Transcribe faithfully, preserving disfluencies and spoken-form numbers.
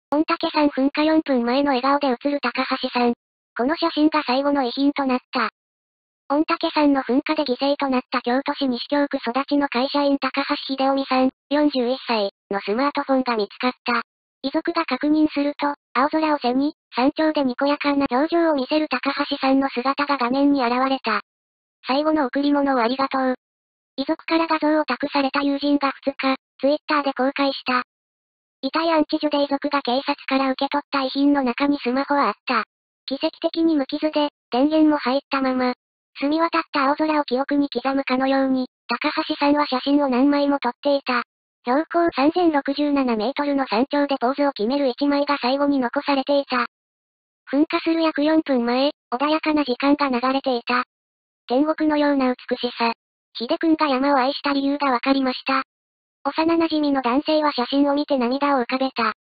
御嶽山噴火よんぷんまえの笑顔で写る高橋さん。この写真が最後の遺品となった。御嶽山の噴火で犠牲となった京都市西京区育ちの会社員高橋秀臣さん、よんじゅういっさいのスマートフォンが見つかった。遺族が確認すると、青空を背に、山頂でにこやかな表情を見せる高橋さんの姿が画面に現れた。最後の贈り物をありがとう。遺族から画像を託された友人がふつか、ツイッターで公開した。遺体安置所で遺族が警察から受け取った遺品の中にスマホはあった。奇跡的に無傷で、電源も入ったまま、澄み渡った青空を記憶に刻むかのように、高橋さんは写真を何枚も撮っていた。標高さんぜんろくじゅうななメートルの山頂でポーズを決めるいちまいが最後に残されていた。噴火する約よんぷんまえ、穏やかな時間が流れていた。天国のような美しさ。秀くんが山を愛した理由がわかりました。幼馴染の男性は写真を見て涙を浮かべた。